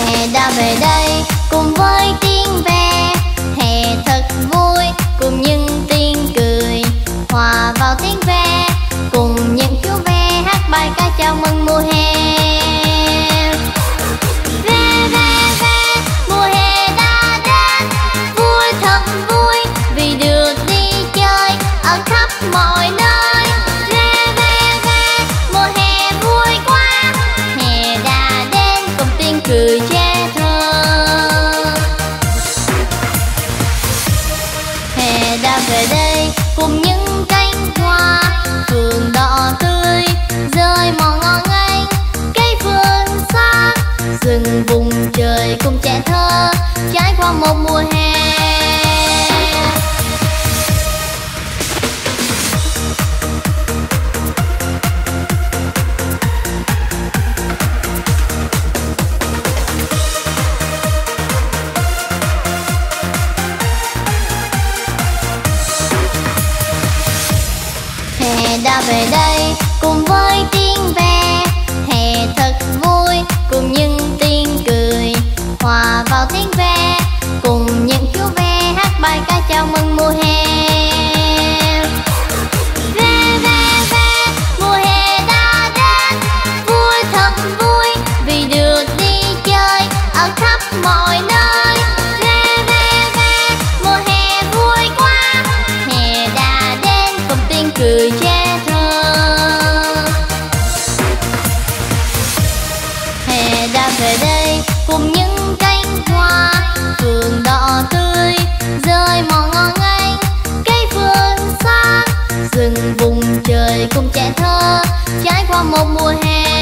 Hè đã về đây cùng với tiếng ve, hè thật vui cùng những tiếng cười, hòa vào tiếng ve cùng những chú ve hát bài ca chào mừng mùa hè. Ve ve ve, mùa hè đã đến, vui thật vui vì được đi chơi ở khắp mọi nơi. Ve ve ve, mùa hè vui quá, hè đã đến cùng tiếng cười che thơ. Hè đã về đây cùng những cánh hoa phượng đỏ tươi rơi màu ngon anh, cây vườn xa rừng vùng trời cùng trẻ thơ trải qua một mùa hè. Hè đã về đây cùng với tiếng ve, hè thật vui cùng những tiếng cười, hòa vào tiếng ve cùng những chú ve hát bài ca chào mừng mùa hè. Ve ve ve, mùa hè đã đến, vui thật vui vì được đi chơi ở khắp mọi nơi. Ve ve ve, mùa hè vui quá, hè đã đến cùng tiếng cười che thơ. Hè đã về đây cùng những cánh hoa phượng đỏ tươi rơi màu ngon anh, cây vườn xa rừng vùng trời cùng trẻ thơ trải qua một mùa hè.